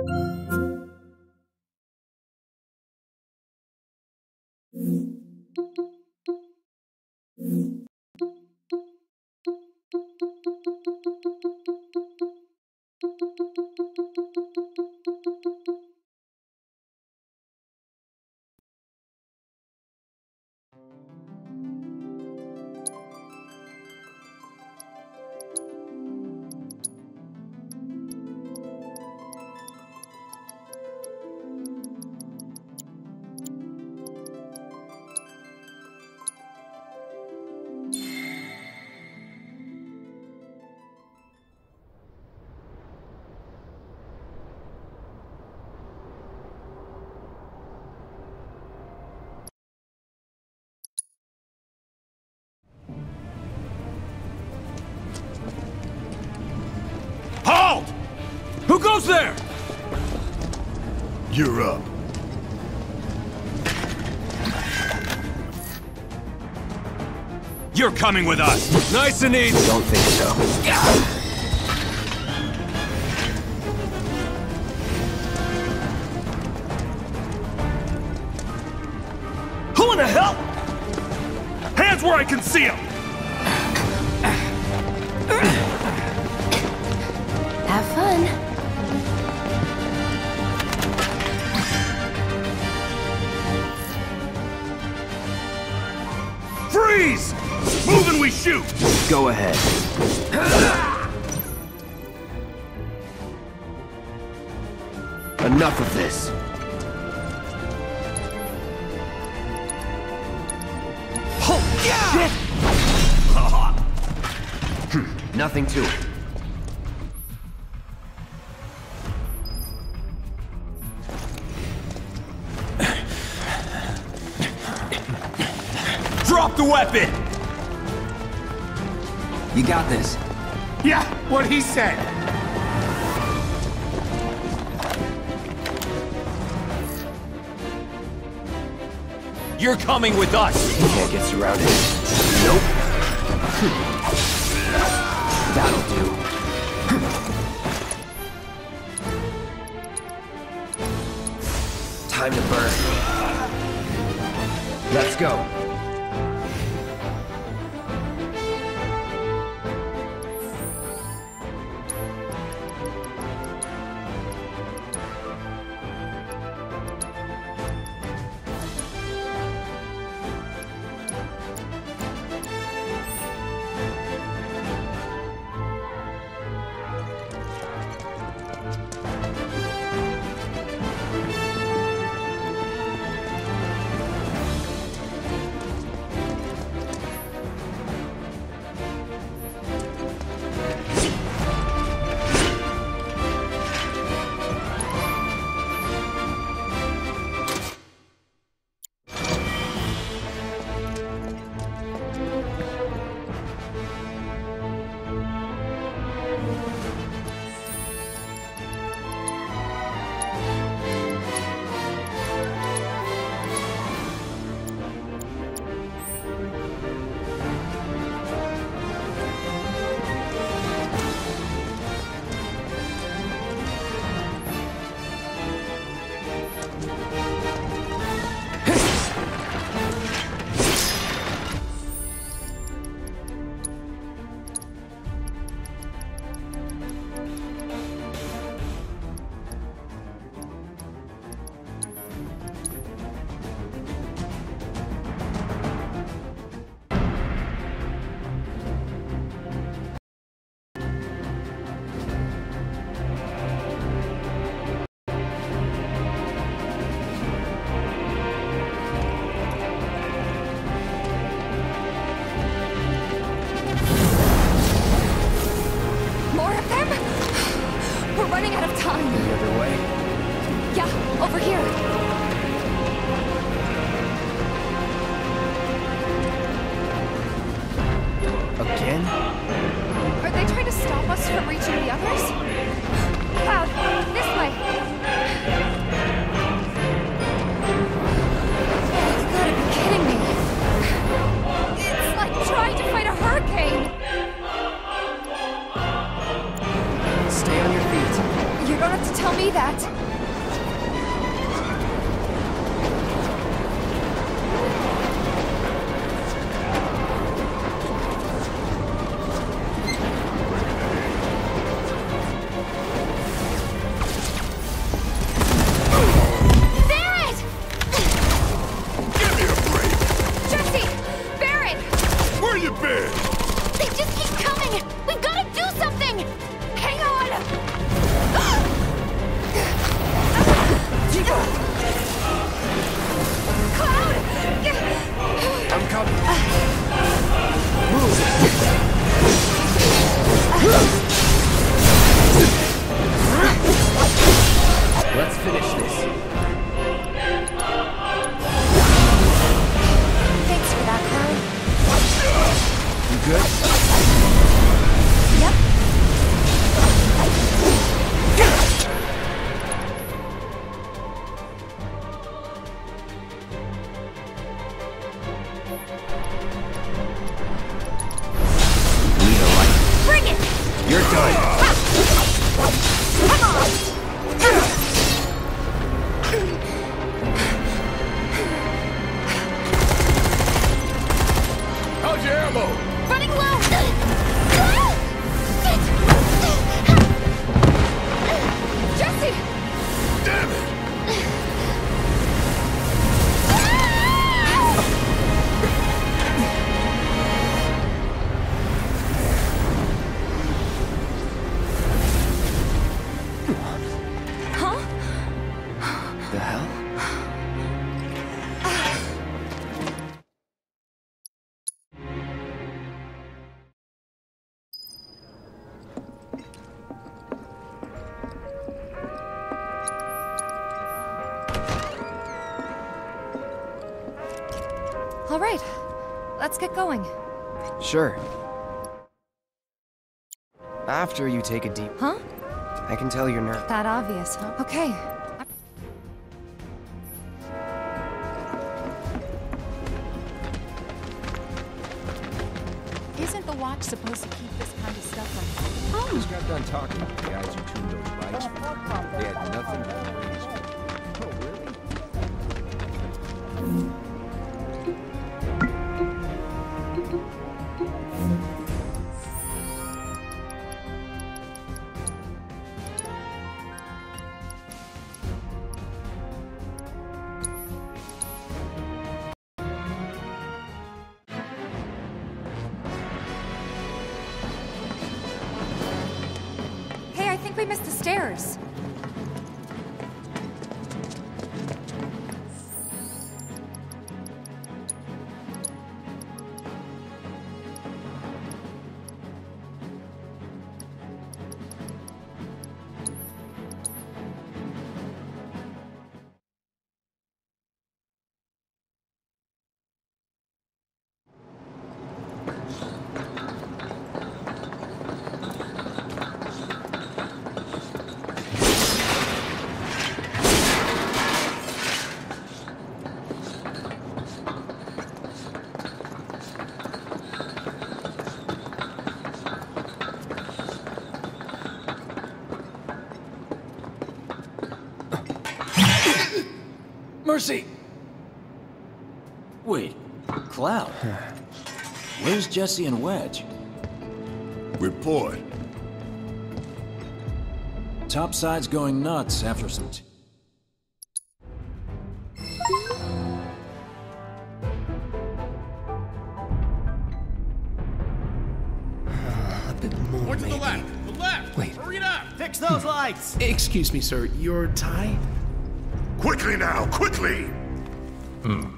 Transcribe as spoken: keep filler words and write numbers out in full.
Who goes there? You're up. You're coming with us. Nice and easy. Don't think so. Who in the hell? Hands where I can see them. Have fun. Freeze! Move and we shoot! Go ahead. Enough of this. Oh, shit! Hm, nothing to it. Drop the weapon! You got this. Yeah, what he said. You're coming with us! You can't get surrounded. Nope. That'll do. Time to burn. Let's go. Over here. Again? Are they trying to stop us from reaching the others? Cloud, this way. You gotta be kidding me. It's like trying to fight a hurricane. Stay on your feet. You don't have to tell me Don't be that. Let's finish this. Thanks for that, Cloud. You good? Yep. Need a light. Bring it! You're done. Come on! How's your ammo? Running low! Jesse! Damn it! Huh? The hell? All right. Let's get going. Sure. After you take a deep... Huh? I can tell you're nervous. That obvious, huh? Okay. Isn't the watch supposed to keep this kind of stuff from home? Just got done talking to the guys who tuned those bikes for you. They had nothing but praise for you. Oh, really? Hey, I think we missed the stairs. Mercy! Wait, Cloud? Where's Jesse and Wedge? Report. Topside's going nuts after some... T A bit more, More to the maybe. left! The left! Wait. Hurry it up! Fix those lights! Excuse me, sir. Your tie? Quickly now, quickly! Hmm.